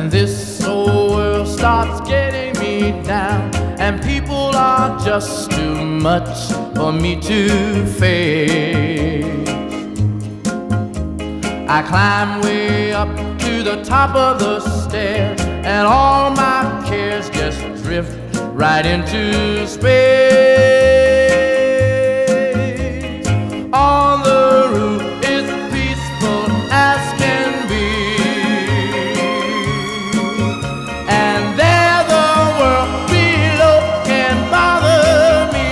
When this old world starts getting me down and people are just too much for me to face, I climb way up to the top of the stairs and all my cares just drift right into space. On the roof is peaceful as can be, and there the world below can bother me.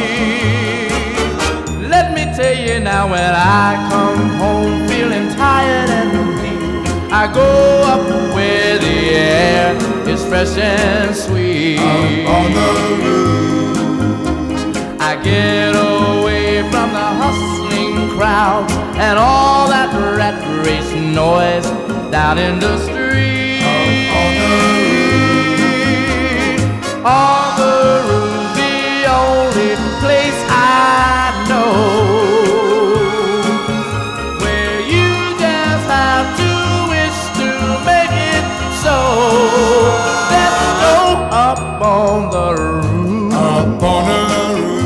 Let me tell you now, when I come home feeling tired and weak, I go up where the air is fresh and sweet. Up on the roof, I get away from the hustling crowd and all that rat race noise down in the street. up on the roof, On the roof, the only place I know where you just have to wish to make it so. Let's go up on the roof. up on the roof.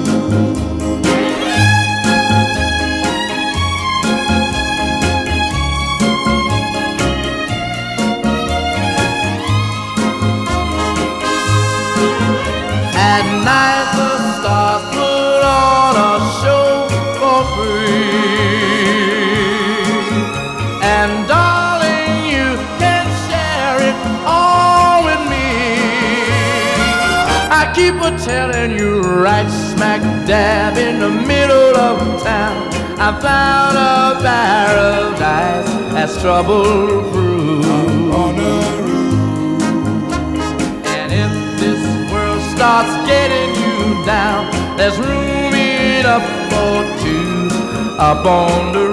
At night the stars put on a show for free, and darling, you can share it all with me. I keep a telling you, right smack dab in the middle of town, I found a paradise that's trouble-proof. On the roof, And if this world starts getting you down, there's room enough for two up on the